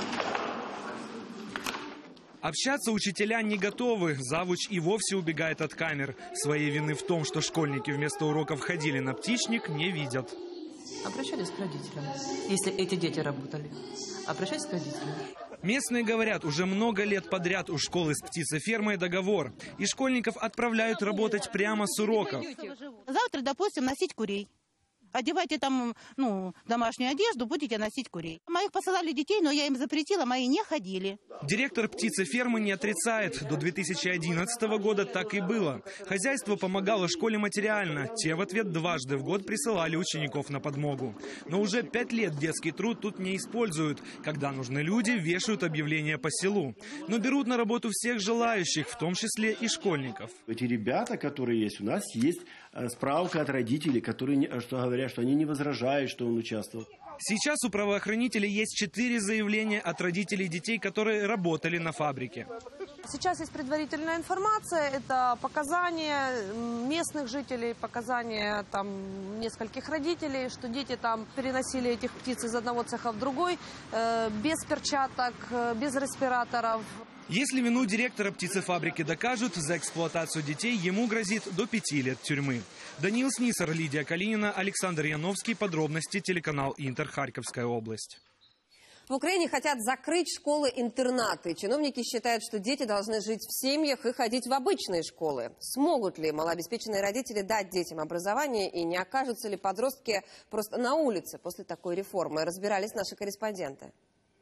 Общаться учителя не готовы. Завуч и вовсе убегает от камер. Своей вины в том, что школьники вместо уроков ходили на птичник, не видят. Обращались к родителям, если эти дети работали. Обращайтесь к родителям. Местные говорят, уже много лет подряд у школы с птицефермой договор. И школьников отправляют работать прямо с уроков. Завтра, допустим, носить курей. Одевайте там, ну, домашнюю одежду, будете носить курей. Моих посылали детей, но я им запретила, мои не ходили. Директор птицефермы не отрицает. До две тысячи одиннадцатого года так и было. Хозяйство помогало школе материально. Те в ответ дважды в год присылали учеников на подмогу. Но уже пять лет детский труд тут не используют. Когда нужны люди, вешают объявления по селу. Но берут на работу всех желающих, в том числе и школьников. Эти ребята, которые есть, у нас есть справка от родителей, которые что говорят, что они не возражают, что он участвовал. Сейчас у правоохранителей есть четыре заявления от родителей детей, которые работали на фабрике. Сейчас есть предварительная информация, это показания местных жителей, показания там нескольких родителей, что дети там переносили этих птиц из одного цеха в другой, э, без перчаток, э, без респираторов. Если вину директора птицефабрики докажут, за эксплуатацию детей ему грозит до пяти лет тюрьмы. Даниил Снисар, Лидия Калинина, Александр Яновский. Подробности, телеканал Интер, Харьковская область. В Украине хотят закрыть школы-интернаты. Чиновники считают, что дети должны жить в семьях и ходить в обычные школы. Смогут ли малообеспеченные родители дать детям образование и не окажутся ли подростки просто на улице после такой реформы? Разбирались наши корреспонденты.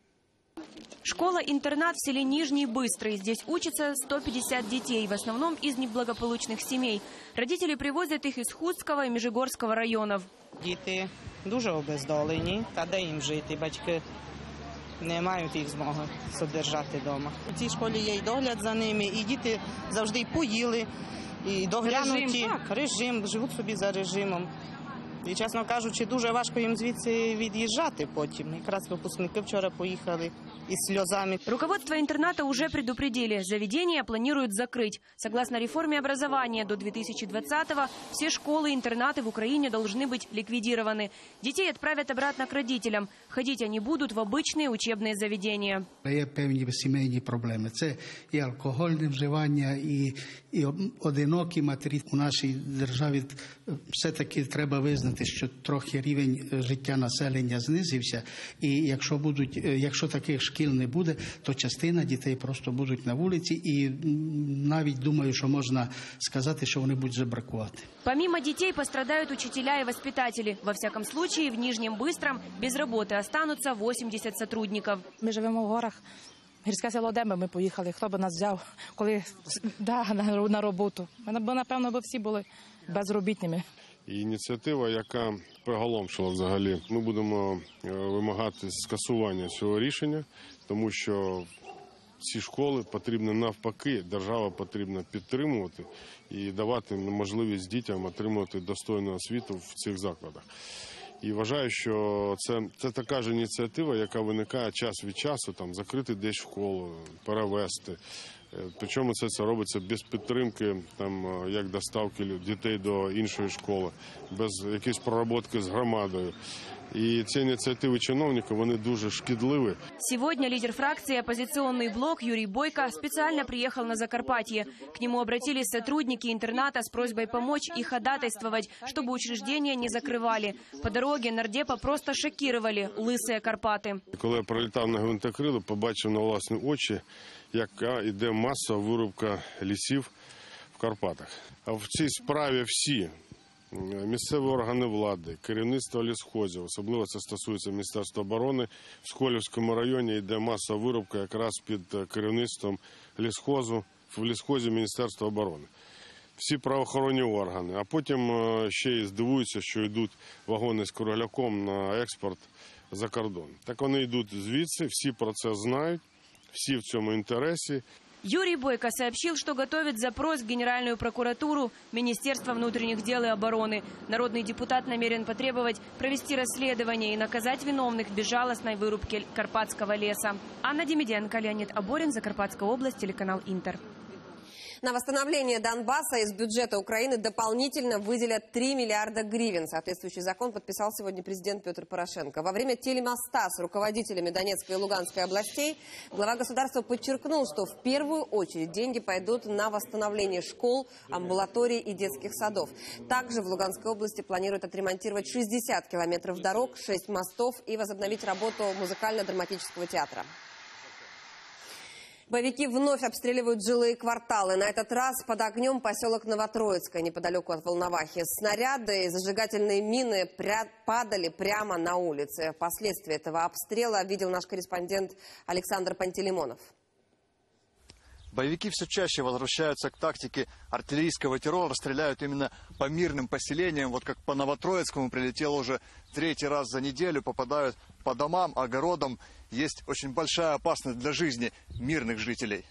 Школа-интернат в селе Нижний Быстрый. Здесь учатся сто пятьдесят детей, в основном из неблагополучных семей. Родители привозят их из Хустского и Межигорского районов. Діти дуже обездолені, та де їм жити? Батьки не мають їх змоги содержати вдома. У цій школі є і догляд за ними, і діти завжди поїли, і доглянуті. Режим, режим, живуть собі за режимом. І, чесно кажучи, дуже важко їм звідси від'їжджати потім. Якраз випускники вчора поїхали із сльозами. Руководство интерната уже предупредили. Заведения планируют закрыть. Согласно реформе образования, до две тысячи двадцатого все школы и интернаты в Украине должны быть ликвидированы. Детей отправят обратно к родителям. Ходить они будут в обычные учебные заведения. Є певні сімейні проблеми. Це і алкогольне вживання, і, і одинокі матері. У нашій державі все-таки треба визнати, що трохи рівень життя населення знизився. І якщо будуть, якщо таких шкіл не буде, то частина дітей просто будуть на вулиці. І навіть думаю, що можна сказати, що вони будуть забракувати. Помимо детей пострадают учителя и воспитатели. Во всяком случае, в Нижнем Быстром без работы останутся восемьдесят сотрудников. Ми живемо в горах. Гірське село Демби, ми поїхали. Хто би нас взяв, коли да, на, на роботу? Бо, напевно, би всі були безробітними. Ініціатива, яка приголомшила взагалі. Ми будемо вимагати скасування цього рішення, тому що ці школи потрібно навпаки, держава потрібно підтримувати і давати можливість дітям отримувати достойну освіту в цих закладах. І вважаю, що це, це така ж ініціатива, яка виникає час від часу, там, закрити десь школу, перевести. Причому це, це робиться без підтримки, там, як доставки дітей до іншої школи, без якоїсь проработки з громадою. И те инициативы чиновников, они дуже шкідливі. Сегодня лидер фракции «Оппозиционный блок» Юрий Бойко специально приехал на Закарпатье. К нему обратились сотрудники интерната с просьбой помочь и ходатайствовать, чтобы учреждения не закрывали. По дороге нардепа просто шокировали лысые Карпаты. Коли я пролітав на гвинтокрилі, побачив на власні очі, яка йде масова вирубка лісів в Карпатах. А в цій справі всі місцеві органи влади, керівництво лісхозів, особливо це стосується Міністерства оборони, в Сколівському районі йде масова вирубка якраз під керівництвом лісхозу, в лісхозі Міністерства оборони. всі правоохоронні органи. А потім ще й здивуються, що йдуть вагони з кругляком на експорт за кордон. Так вони йдуть звідси, всі про це знають, всі в цьому інтересі. Юрий Бойко сообщил, что готовит запрос в Генеральную прокуратуру, Министерство внутренних дел и обороны. Народный депутат намерен потребовать провести расследование и наказать виновных в безжалостной вырубке Карпатского леса. Анна Демиденко, Леонид Аборин, Закарпатская область, телеканал Интер. На восстановление Донбасса из бюджета Украины дополнительно выделят три миллиарда гривен. Соответствующий закон подписал сегодня президент Петр Порошенко. Во время телемоста с руководителями Донецкой и Луганской областей глава государства подчеркнул, что в первую очередь деньги пойдут на восстановление школ, амбулаторий и детских садов. Также в Луганской области планируют отремонтировать шестьдесят километров дорог, шесть мостов и возобновить работу музыкально-драматического театра. Боевики вновь обстреливают жилые кварталы. На этот раз под огнем поселок Новотроицкое, неподалеку от Волновахи. Снаряды и зажигательные мины пря... падали прямо на улице. Последствия этого обстрела видел наш корреспондент Александр Пантелеймонов. Боевики все чаще возвращаются к тактике артиллерийского террора, стреляют именно по мирным поселениям. Вот как по Новотроицкому прилетело уже третий раз за неделю, попадают по домам, огородам. Есть очень большая опасность для жизни мирных жителей.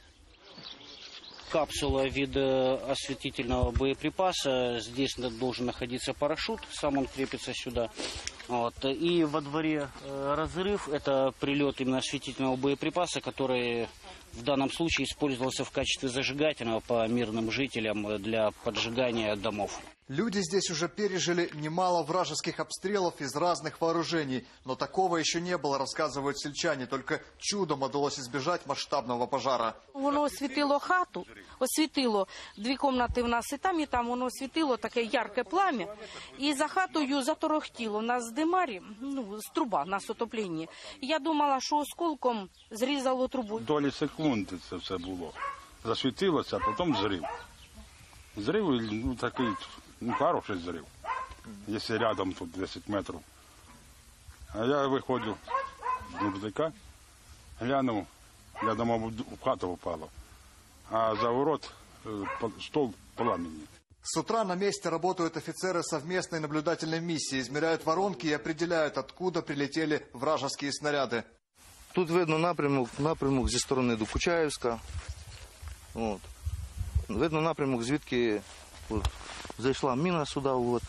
Капсула від осветительного боеприпаса. Здесь должен находиться парашют, сам он крепится сюда. Вот. И во дворе разрыв. Это прилет именно осветительного боеприпаса, который в данном случае использовался в качестве зажигательного по мирным жителям для поджигания домов. Люди здесь уже пережили немало вражеских обстрелов из разных вооружений. Но такого еще не было, рассказывают сельчане. Только чудом удалось избежать масштабного пожара. Воно освітило хату, освітило дві кімнати в нас і там, і там. Воно освітило таке ярке плам'я. І за хатою заторохтіло. У нас з димарі, ну, з труба, у нас отоплення. Я думала, що осколком зрізало трубу. Долі секунди це все було. Засвітилося, а потім зрив. Зрив, ну, такий... Ну, хороший зрив, якщо рядом тут десять метрів. А я виходжу з рюкзака, глянув, я думав, в хату впало, а за ворот стол пламени. С утра на месте работают офицеры совместной наблюдательной миссии, измеряют воронки и определяют, откуда прилетели вражеские снаряды. Тут видно напрямок, напрямок зі сторони Докучаївська. От. Видно напрямок, звідки от, зайшла міна сюди в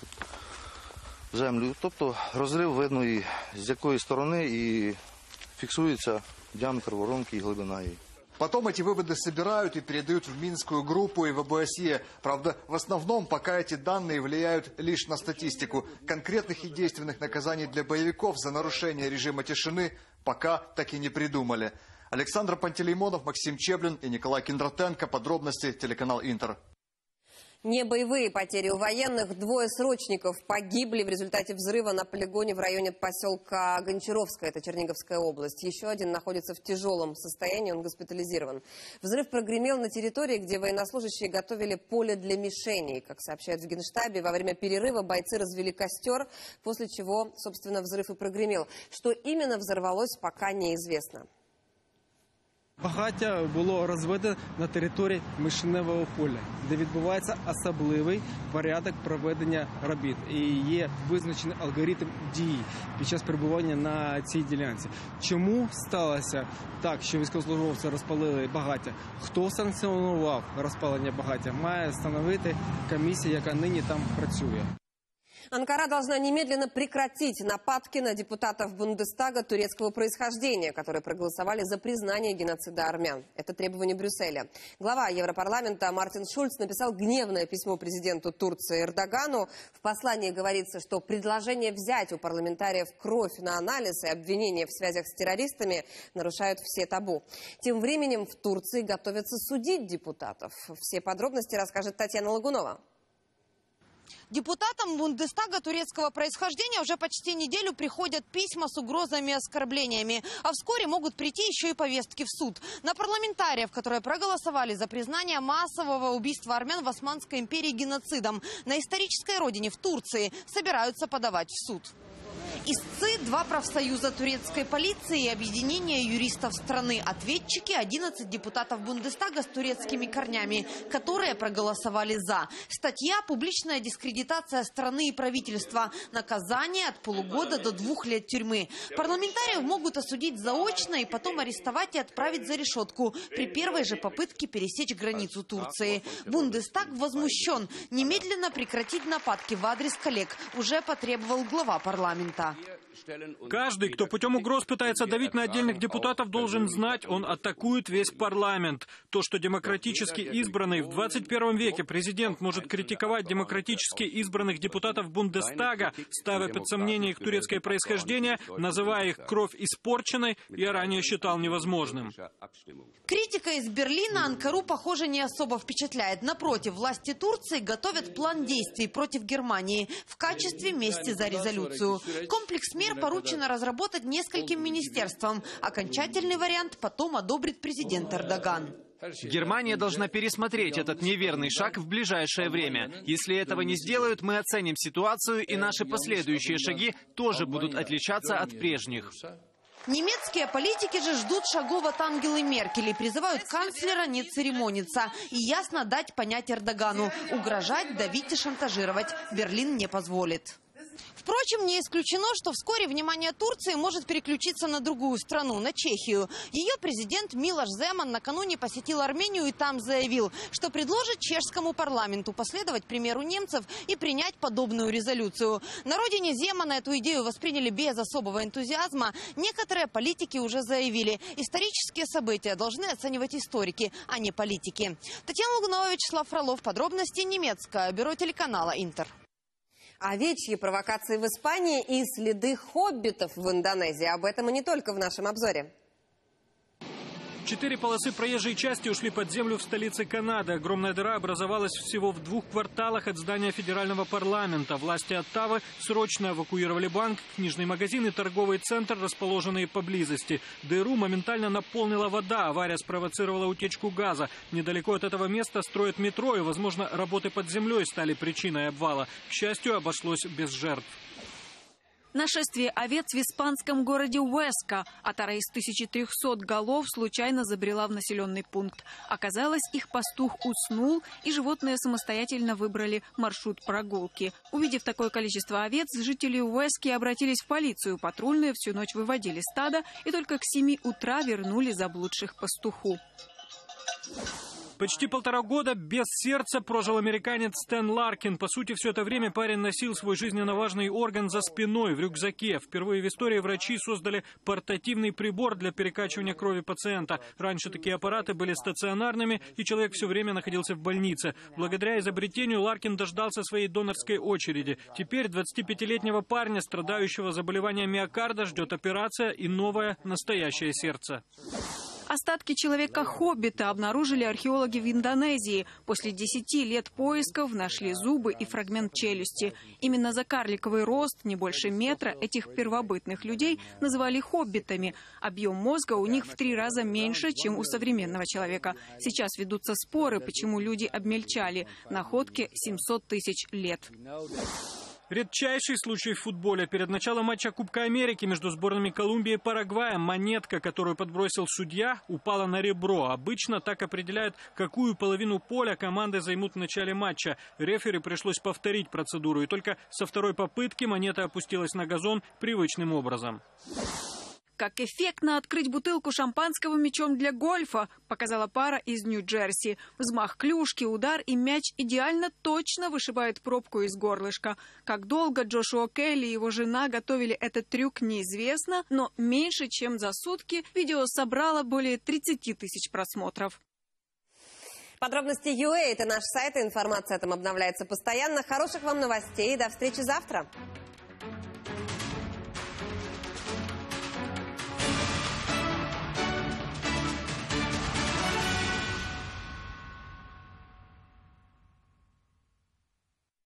землю. Тобто розрив видно і з якої сторони, і фіксується діаметр воронки і глибина її. Потом эти выводы собирают и передают в Минскую группу и в ОБСЕ. Правда, в основном пока эти данные влияют лишь на статистику. Конкретных и действенных наказаний для боевиков за нарушение режима тишины пока так и не придумали. Александр Пантелеймонов, Максим Чеблин и Николай Киндратенко. Подробности телеканал Интер. Не боевые потери у военных. Двое срочников погибли в результате взрыва на полигоне в районе поселка Гончаровское, это Черниговская область. Еще один находится в тяжелом состоянии, он госпитализирован. Взрыв прогремел на территории, где военнослужащие готовили поле для мишеней. Как сообщают в Генштабе, во время перерыва бойцы развели костер, после чего, собственно, взрыв и прогремел. Что именно взорвалось, пока неизвестно. Багаття було розведено на території мишеневого поля, де відбувається особливий порядок проведення робіт. І є визначений алгоритм дії під час перебування на цій ділянці. Чому сталося так, що військовослужбовці розпалили багаття? Хто санкціонував розпалення багаття? Має встановити комісія, яка нині там працює. Анкара должна немедленно прекратить нападки на депутатов Бундестага турецкого происхождения, которые проголосовали за признание геноцида армян. Это требование Брюсселя. Глава Европарламента Мартин Шульц написал гневное письмо президенту Турции Эрдогану. В послании говорится, что предложение взять у парламентариев кровь на анализ и обвинения в связях с террористами нарушают все табу. Тем временем в Турции готовятся судить депутатов. Все подробности расскажет Татьяна Лагунова. Депутатам Бундестага турецкого происхождения уже почти неделю приходят письма с угрозами и оскорблениями. А вскоре могут прийти еще и повестки в суд. На парламентариев, которые проголосовали за признание массового убийства армян в Османской империи геноцидом, на исторической родине в Турции собираются подавать в суд. Истцы, два профсоюза турецкой полиции и объединение юристов страны. Ответчики – одиннадцать депутатов Бундестага с турецкими корнями, которые проголосовали «за». Статья «Публичная дискредитация страны и правительства». Наказание от полугода до двух лет тюрьмы. Парламентариев могут осудить заочно и потом арестовать и отправить за решетку при первой же попытке пересечь границу Турции. Бундестаг возмущен. Немедленно прекратить нападки в адрес коллег уже потребовал глава парламента. Каждый, кто путем угроз пытается давить на отдельных депутатов, должен знать, он атакует весь парламент. То, что демократически избранный в двадцать первом веке президент может критиковать демократически избранных депутатов Бундестага, ставя под сомнение их турецкое происхождение, называя их кровь испорченной, я ранее считал невозможным. Критика из Берлина Анкару, похоже, не особо впечатляет. Напротив, власти Турции готовят план действий против Германии в качестве мести за резолюцию. Комплекс мер поручено разработать нескольким министерствам. Окончательный вариант потом одобрит президент Эрдоган. Германия должна пересмотреть этот неверный шаг в ближайшее время. Если этого не сделают, мы оценим ситуацию, и наши последующие шаги тоже будут отличаться от прежних. Немецкие политики же ждут шагов от Ангелы Меркель и призывают канцлера не церемониться и ясно дать понять Эрдогану: угрожать, давить и шантажировать Берлин не позволит. Впрочем, не исключено, что вскоре внимание Турции может переключиться на другую страну, на Чехию. Ее президент Милош Земан накануне посетил Армению и там заявил, что предложит чешскому парламенту последовать примеру немцев и принять подобную резолюцию. На родине Земана эту идею восприняли без особого энтузиазма. Некоторые политики уже заявили, исторические события должны оценивать историки, а не политики. Татьяна Лугунова, Вячеслав Фролов. Подробности немецкое бюро телеканала «Интер». Овечьи провокации в Испании и следы хоббитов в Индонезии. Об этом и не только в нашем обзоре. Четыре полосы проезжей части ушли под землю в столице Канады. Огромная дыра образовалась всего в двух кварталах от здания федерального парламента. Власти Оттавы срочно эвакуировали банк, книжный магазин и торговый центр, расположенные поблизости. Дыру моментально наполнила вода. Авария спровоцировала утечку газа. Недалеко от этого места строят метро, и, возможно, работы под землей стали причиной обвала. К счастью, обошлось без жертв. Нашествие овец в испанском городе Уэска. Отара из тысячи трёхсот голов случайно забрела в населенный пункт. Оказалось, их пастух уснул, и животные самостоятельно выбрали маршрут прогулки. Увидев такое количество овец, жители Уэски обратились в полицию. Патрульные всю ночь выводили стадо и только к семи утра вернули заблудших пастуху. Почти полтора года без сердца прожил американец Стэн Ларкин. По сути, все это время парень носил свой жизненно важный орган за спиной, в рюкзаке. Впервые в истории врачи создали портативный прибор для перекачивания крови пациента. Раньше такие аппараты были стационарными, и человек все время находился в больнице. Благодаря изобретению Ларкин дождался своей донорской очереди. Теперь двадцатипятилетнего парня, страдающего заболеванием миокарда, ждет операция и новое настоящее сердце. Остатки человека-хоббита обнаружили археологи в Индонезии. После десяти лет поисков нашли зубы и фрагмент челюсти. Именно за карликовый рост, не больше метра, этих первобытных людей называли хоббитами. Объем мозга у них в три раза меньше, чем у современного человека. Сейчас ведутся споры, почему люди обмельчали. Находке семьсот тысяч лет. Редчайший случай в футболе. Перед началом матча Кубка Америки между сборными Колумбии и Парагвая монетка, которую подбросил судья, упала на ребро. Обычно так определяют, какую половину поля команды займут в начале матча. Рефери пришлось повторить процедуру, и только со второй попытки монета опустилась на газон привычным образом. Как эффектно открыть бутылку шампанского мячом для гольфа, показала пара из Нью-Джерси. Взмах клюшки, удар, и мяч идеально точно вышибает пробку из горлышка. Как долго Джошуа Келли и его жена готовили этот трюк, неизвестно, но меньше чем за сутки видео собрало более тридцати тысяч просмотров. Подробности ю эй – это наш сайт, информация там обновляется постоянно. Хороших вам новостей и до встречи завтра.